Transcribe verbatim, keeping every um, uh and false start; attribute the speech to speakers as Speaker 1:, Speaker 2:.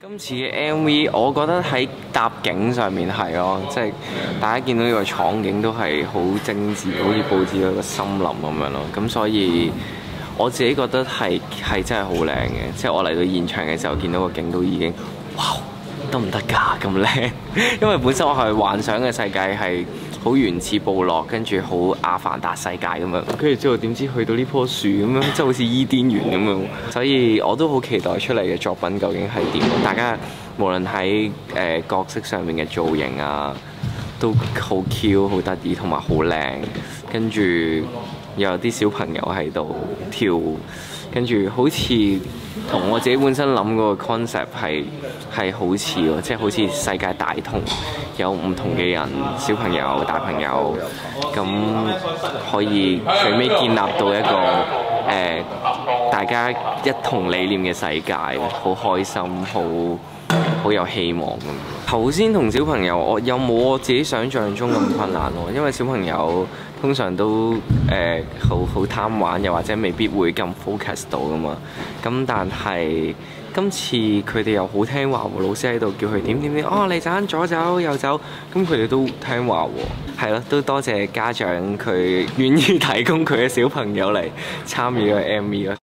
Speaker 1: 今次嘅 M V， 我覺得喺搭景上面係咯，即係大家見到呢個場景都係好精緻，好似佈置咗個森林咁樣咯。咁所以我自己覺得係係真係好靚嘅，即係我嚟到現場嘅時候，見到個景都已經哇得唔得㗎咁靚？因為本身我係幻想嘅世界係好原始部落，跟住好阿凡達世界咁樣，跟住之後點知去到呢棵樹咁樣，即係好似伊甸園咁樣，所以我都好期待出嚟嘅作品究竟係點。大家無論喺誒角色上面嘅造型啊，都好 Q 好得意，同埋好靚，跟住又有啲小朋友喺度跳舞，跟住好似同我自己本身諗嗰個 concept 係係好似喎，即係好似世界大同，有唔同嘅人，小朋友、大朋友，咁可以最尾建立到一個誒、呃、大家一同理念嘅世界，好開心，好好有希望咁。頭先同小朋友，我有冇我自己想象中咁困難喎？因為小朋友通常都誒好好貪玩，又或者未必會咁 focus 到噶嘛。咁但係今次佢哋又好聽話喎，老師喺度叫佢點點點，哦你陣間左走右走，咁佢哋都聽話喎。係咯，都多謝家長佢願意提供佢嘅小朋友嚟參與個 M V 咯。